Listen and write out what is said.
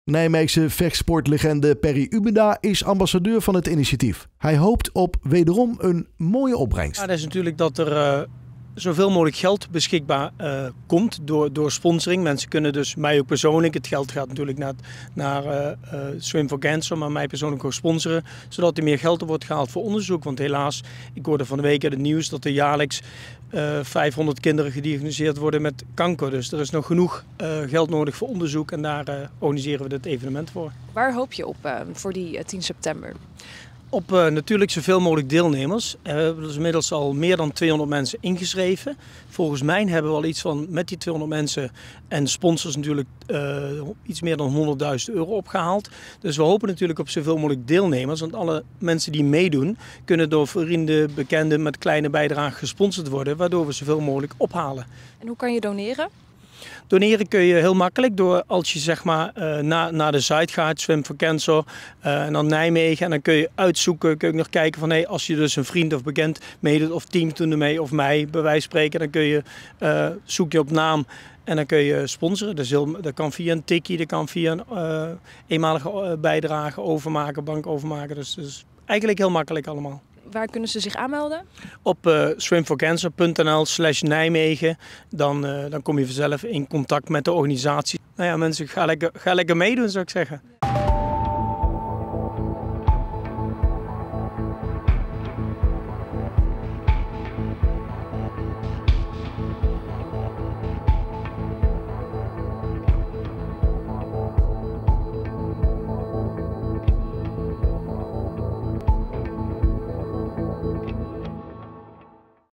Nijmeegse vechtsportlegende Perry Ubeda is ambassadeur van het initiatief. Hij hoopt op wederom een mooie opbrengst. Ja, dat is natuurlijk dat er zoveel mogelijk geld beschikbaar komt door sponsoring. Mensen kunnen dus mij ook persoonlijk, het geld gaat natuurlijk naar Swim for Cancer, maar mij persoonlijk ook sponsoren, zodat er meer geld wordt gehaald voor onderzoek. Want helaas, ik hoorde van de week uit het nieuws dat er jaarlijks 500 kinderen gediagnoseerd worden met kanker. Dus er is nog genoeg geld nodig voor onderzoek en daar organiseren we dit evenement voor. Waar hoop je op voor die 10 september? Op natuurlijk zoveel mogelijk deelnemers. We hebben dus inmiddels al meer dan 200 mensen ingeschreven. Volgens mij hebben we al iets van met die 200 mensen en sponsors natuurlijk iets meer dan €100.000 opgehaald. Dus we hopen natuurlijk op zoveel mogelijk deelnemers. Want alle mensen die meedoen kunnen door vrienden, bekenden met kleine bijdragen gesponsord worden. Waardoor we zoveel mogelijk ophalen. En hoe kan je doneren? Doneren kun je heel makkelijk door als je zeg maar naar de site gaat, Swim for Cancer en dan Nijmegen. En dan kun je uitzoeken, kun je nog kijken van hey, als je dus een vriend of bekend meedoet of team doen ermee of mij bij wijze van spreken. Dan kun je, zoek je op naam en dan kun je sponsoren. Dat kan via een tikkie, dat kan via een eenmalige bijdrage overmaken, bank overmaken. Dus eigenlijk heel makkelijk allemaal. Waar kunnen ze zich aanmelden? Op swimforcancer.nl/Nijmegen. Dan kom je vanzelf in contact met de organisatie. Nou ja, mensen, ga lekker meedoen, zou ik zeggen.